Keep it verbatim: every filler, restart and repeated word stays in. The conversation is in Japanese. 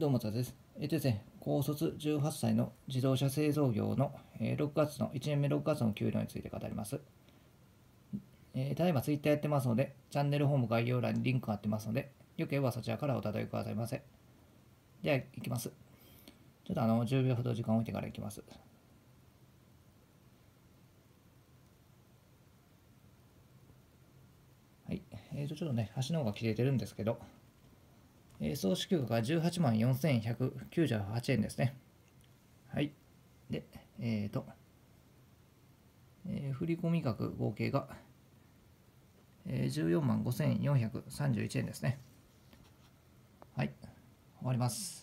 どうも、たです。えっとですね、高卒じゅうはっさいの自動車製造業の、えーろくがつのいちねんめろくがつの給料について語ります。えーただいまツイッターやってますので、チャンネルホーム概要欄にリンクが貼ってますので、よければそちらからお叩きくださいませ。では、いきます。ちょっとあの、じゅうびょうほど時間を置いてからいきます。はい。えーと、ちょっとね、端の方が切れてるんですけど、えー総支給額がじゅうはちまんよんせんひゃくきゅうじゅうはちえんですね。はい。で、えーと、えー振込額合計がじゅうよんまんごせんよんひゃくさんじゅういちえんですね。はい、終わります。